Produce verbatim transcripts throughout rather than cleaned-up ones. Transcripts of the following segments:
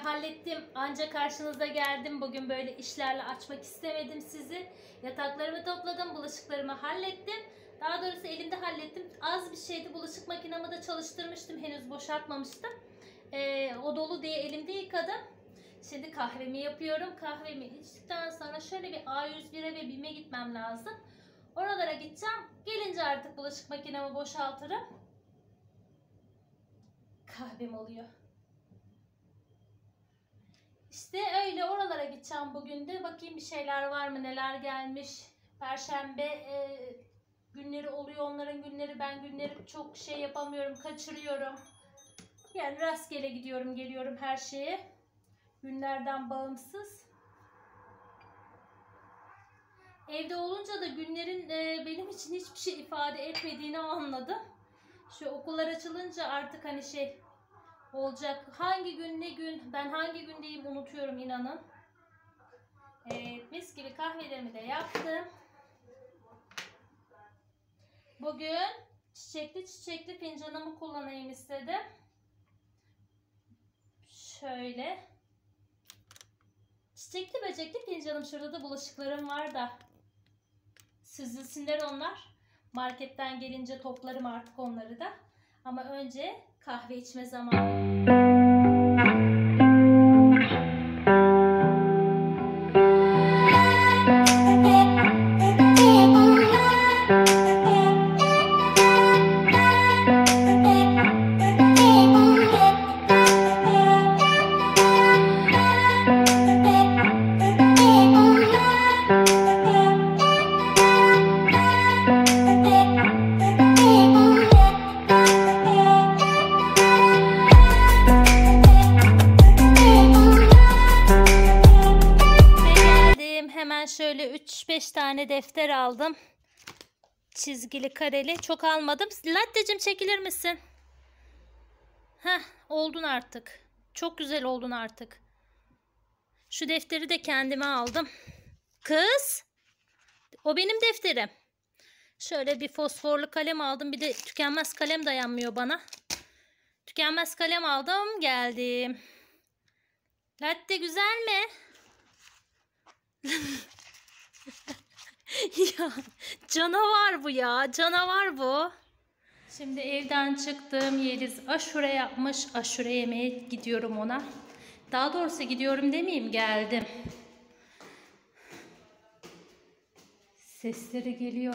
hallettim. Ancak karşınıza geldim. Bugün böyle işlerle açmak istemedim sizi. Yataklarımı topladım. Bulaşıklarımı hallettim. Daha doğrusu elimde hallettim. Az bir şeydi. Bulaşık makinamı da çalıştırmıştım. Henüz boşaltmamıştım. Ee, o dolu diye elimde yıkadım. Şimdi kahvemi yapıyorum. Kahvemi içtikten sonra şöyle bir A yüz bire ve BİM'e gitmem lazım. Oralara gideceğim. Gelince artık bulaşık makinemi boşaltırım. Kahvem oluyor. İşte öyle oralara gideceğim bugün de. Bakayım bir şeyler var mı, neler gelmiş. Perşembe e, günleri oluyor onların günleri. Ben günleri çok şey yapamıyorum, kaçırıyorum. Yani rastgele gidiyorum, geliyorum her şeye. Günlerden bağımsız. Evde olunca da günlerin e, benim için hiçbir şey ifade etmediğini anladım. Şu okullar açılınca artık hani şey olacak. Hangi gün ne gün, ben hangi gündeyim unutuyorum inanın. Evet, mis gibi kahvelerimi de yaptım. Bugün çiçekli çiçekli fincanımı kullanayım istedim. Şöyle. Çiçekli böcekli fincanım. Şurada da bulaşıklarım var da. Süzülsünler onlar. Marketten gelince toplarım artık onları da. Ama önce kahve içme zamanı. Şöyle üç beş tane defter aldım. Çizgili, kareli. Çok almadım. Latteciğim çekilir misin? Heh, oldun artık. Çok güzel oldun artık. Şu defteri de kendime aldım. Kız! O benim defterim. Şöyle bir fosforlu kalem aldım. Bir de tükenmez kalem dayanmıyor bana. Tükenmez kalem aldım. Geldim. Latte güzel mi? Ya canavar bu ya, canavar bu. Şimdi evden çıktım. Yeliz aşure yapmış. Aşure yemeye gidiyorum ona. Daha doğrusu gidiyorum demeyeyim, geldim. Sesleri geliyor.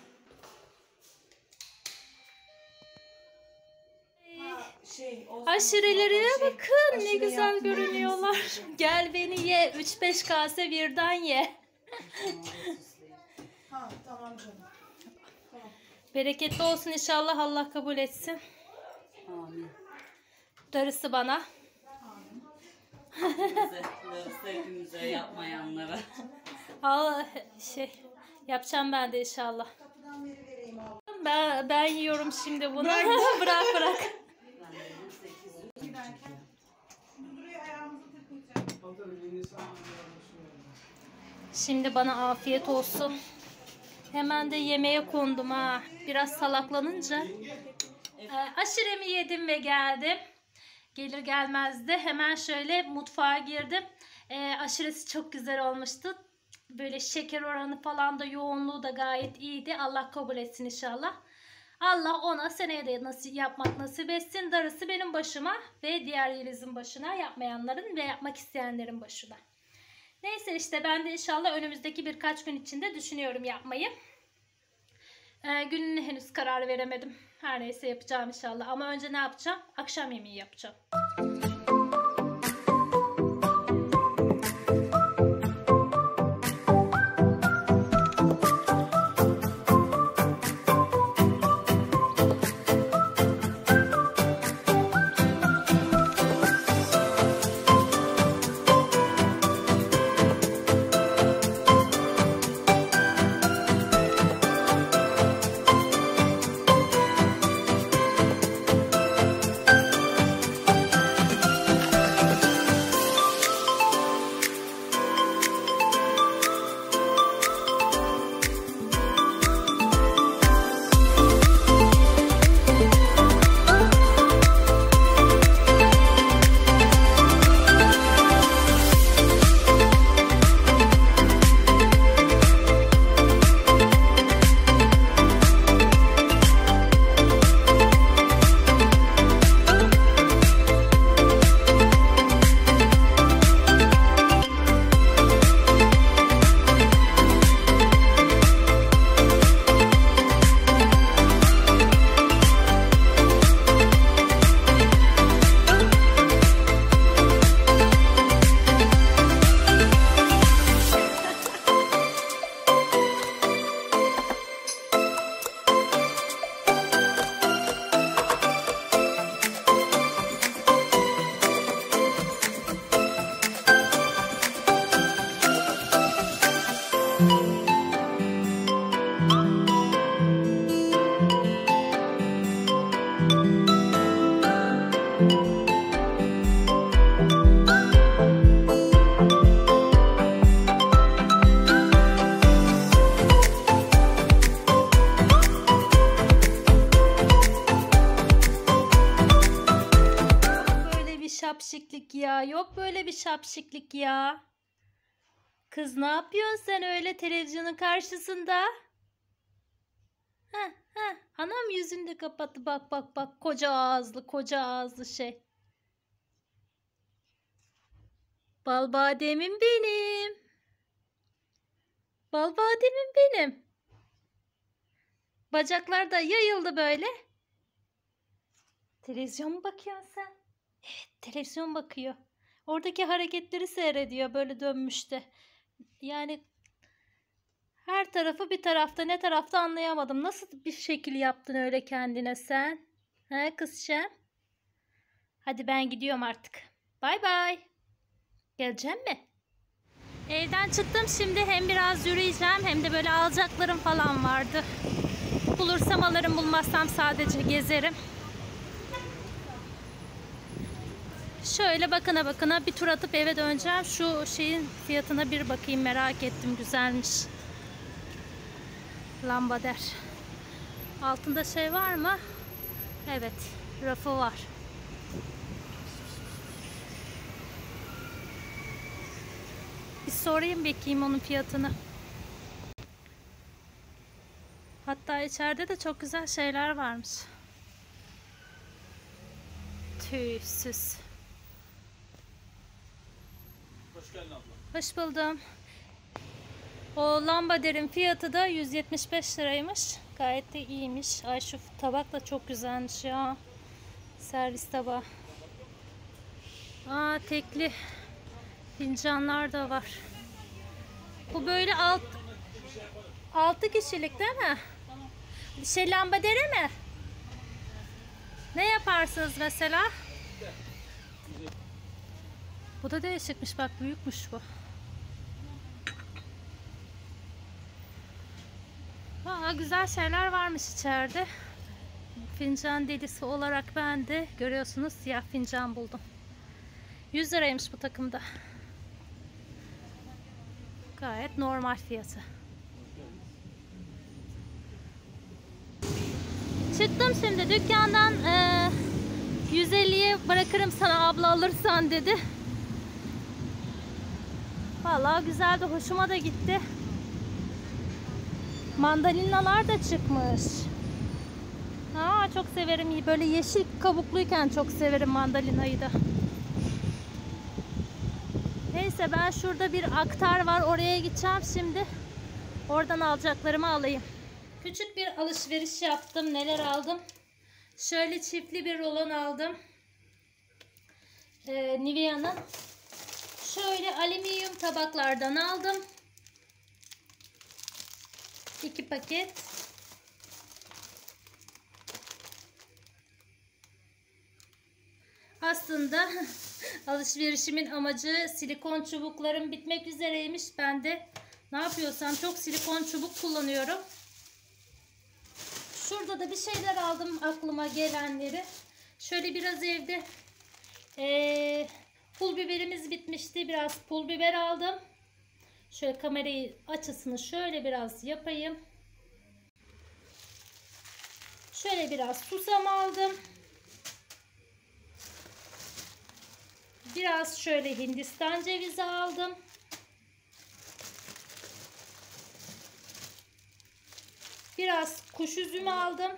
Şey, aşurelere şey, bakın ne güzel görünüyorlar. Gel beni ye. üç beş kase birden ye. Ha, tamam canım. Tamam. Bereketli olsun inşallah, Allah kabul etsin. Amin. Darısı bana. Amin. Darısı hepimize, yapmayanlara. Allah şey yapacağım ben de inşallah. Ben, ben yiyorum şimdi bunu. Bırak bırak. bırak. Şimdi bana afiyet olsun. Hemen de yemeğe kondum ha. Biraz salaklanınca. Ee, aşuremi yedim ve geldim. Gelir gelmez de hemen şöyle mutfağa girdim. Ee, aşuresi çok güzel olmuştu. Böyle şeker oranı falan da, yoğunluğu da gayet iyiydi. Allah kabul etsin inşallah. Allah ona seneye de nasip yapmak nasip etsin. Darısı benim başıma ve diğer Yeliz'in başına, yapmayanların ve yapmak isteyenlerin başına. Neyse işte ben de inşallah önümüzdeki birkaç gün içinde düşünüyorum yapmayı. Ee, gününe henüz karar veremedim. Her neyse yapacağım inşallah. Ama önce ne yapacağım? Akşam yemeği yapacağım. şapşiklik ya. Yok böyle bir şapşiklik ya. Kız ne yapıyorsun sen öyle televizyonun karşısında? Heh, heh. Anam yüzünü de kapattı. Bak bak bak. Koca ağızlı koca ağızlı şey. Bal bademim benim. Bal bademim benim. Bacaklar da yayıldı böyle. Televizyon mu bakıyorsun sen? Evet, televizyon bakıyor. Oradaki hareketleri seyrediyor böyle dönmüşte. Yani her tarafı bir tarafta, ne tarafta anlayamadım. Nasıl bir şekil yaptın öyle kendine sen? He kızcağım? Hadi ben gidiyorum artık. Bay bay. Gelecek mi? Evden çıktım şimdi, hem biraz yürüyeceğim hem de böyle alacaklarım falan vardı. Bulursam alırım, bulmazsam sadece gezerim. Şöyle bakına bakına bir tur atıp eve döneceğim. Şu şeyin fiyatına bir bakayım, merak ettim, güzelmiş. Lambader. Altında şey var mı? Evet, rafı var. Bir sorayım bakayım onun fiyatını. Hatta içeride de çok güzel şeyler varmış. Tüysüz. Hoş geldin abla. Hoş buldum. O lambaderin fiyatı da yüz yetmiş beş liraymış. Gayet de iyiymiş. Ay şu tabak da çok güzelmiş ya. Servis tabağı. Aa, tekli fincanlar da var. Bu böyle alt altı kişilik değil mi? Şey, lambadere mi? Ne yaparsınız mesela? Bu da değişikmiş, bak büyükmüş bu. Aa, güzel şeyler varmış içeride. Fincan delisi olarak ben de görüyorsunuz siyah fincan buldum. yüz liraymış bu takımda. Gayet normal fiyatı. Çıktım şimdi dükkandan, e, yüz elliye bırakırım sana abla alırsan dedi. Vallahi güzeldi, hoşuma da gitti. Mandalinalar da çıkmış. Aa, çok severim. Böyle yeşil kabukluyken çok severim mandalinayı da. Neyse, ben şurada bir aktar var. Oraya gideceğim şimdi. Oradan alacaklarımı alayım. Küçük bir alışveriş yaptım. Neler aldım? Şöyle çiftli bir rolon aldım. Ee, Nivea'nın. Şöyle alüminyum tabaklardan aldım. İki paket. Aslında alışverişimin amacı, silikon çubuklarım bitmek üzereymiş. Ben de ne yapıyorsam çok silikon çubuk kullanıyorum. Şurada da bir şeyler aldım, aklıma gelenleri. Şöyle biraz evde ee, pul biberimiz bitmişti. Biraz pul biber aldım. Şöyle kamerayı açısını şöyle biraz yapayım. Şöyle biraz susam aldım. Biraz şöyle Hindistan cevizi aldım. Biraz kuş üzümü aldım.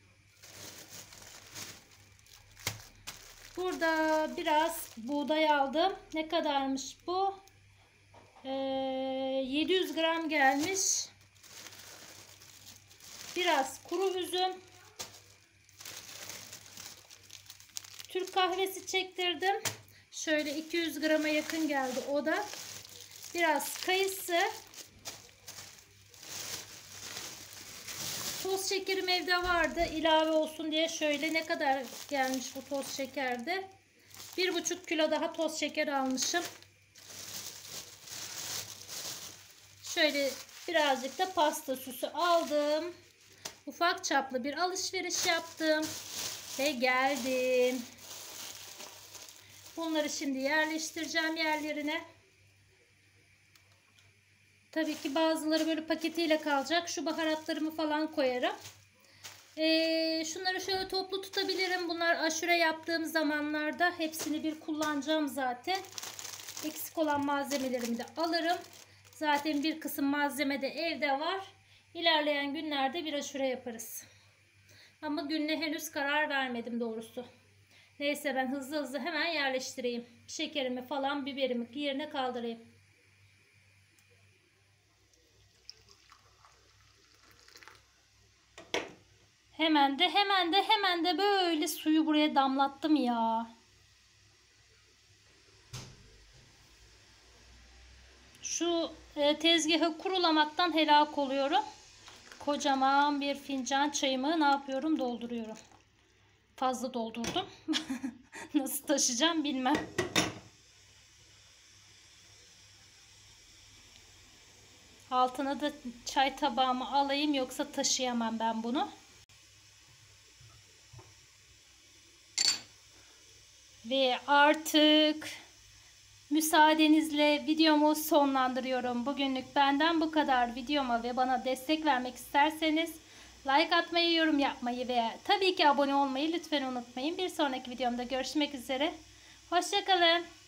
Burada biraz buğday aldım. Ne kadarmış bu? Ee, yedi yüz gram gelmiş. Biraz kuru üzüm. Türk kahvesi çektirdim. Şöyle iki yüz grama yakın geldi o da. Biraz kayısı. Toz şekerim evde vardı. İlave olsun diye şöyle, ne kadar gelmiş bu toz şekerde? Bir buçuk kilo daha toz şeker almışım. Şöyle birazcık da pasta süsü aldım. Ufak çaplı bir alışveriş yaptım. Ve geldim. Bunları şimdi yerleştireceğim yerlerine. Tabii ki bazıları böyle paketiyle kalacak. Şu baharatlarımı falan koyarım. Ee, şunları şöyle toplu tutabilirim. Bunlar aşure yaptığım zamanlarda hepsini bir kullanacağım zaten. Eksik olan malzemelerimi de alırım. Zaten bir kısım malzeme de evde var. İlerleyen günlerde bir aşure yaparız. Ama gününe henüz karar vermedim doğrusu. Neyse ben hızlı hızlı hemen yerleştireyim. Şekerimi falan biberimi yerine kaldırayım. Hemen de hemen de hemen de böyle suyu buraya damlattım ya. Şu e, tezgahı kurulamaktan helak oluyorum. Kocaman bir fincan çayımı ne yapıyorum? Dolduruyorum. Fazla doldurdum. Nasıl taşıyacağım bilmem. Altına da çay tabağımı alayım yoksa taşıyamam ben bunu. Ve artık müsaadenizle videomu sonlandırıyorum. Bugünlük benden bu kadar. Videoma ve bana destek vermek isterseniz like atmayı, yorum yapmayı ve tabii ki abone olmayı lütfen unutmayın. Bir sonraki videomda görüşmek üzere. Hoşça kalın.